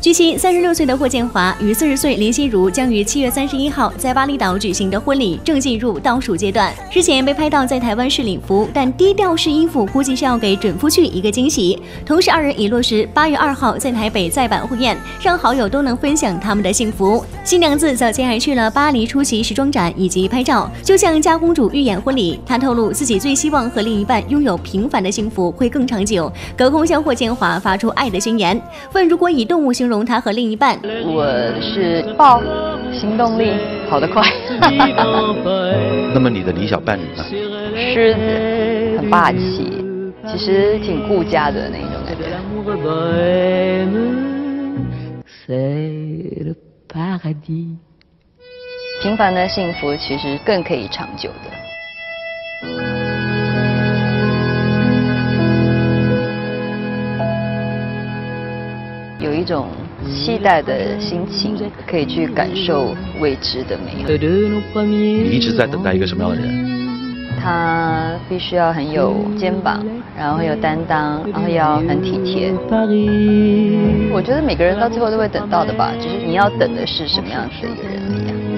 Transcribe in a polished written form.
据悉，36岁的霍建华与40岁林心如将于7月31号在巴厘岛举行的婚礼正进入倒数阶段。之前被拍到在台湾试礼服，但低调试衣服，估计是要给准夫婿一个惊喜。同时，2人已落实8月2号在台北再版婚宴，让好友都能分享他们的幸福。新娘子早前还去了巴黎出席时装展以及拍照，就像家公主预演婚礼。她透露自己最希望和另一半拥有平凡的幸福会更长久，隔空向霍建华发出爱的宣言。问如果以动物形容他和另一半， 我是豹，行动力跑得快。 那么你的理想伴侣呢？ 狮子，很霸气，其实挺顾家的那种感觉。平凡的幸福其实更可以长久的。有一种期待的心情，可以去感受未知的美好。 你一直在等待一个什么样的人？ 他必须要很有肩膀，然后很有担当，然后要很体贴。我觉得每个人到最后都会等到的吧，只是你要等的是什么样子的一个人而已。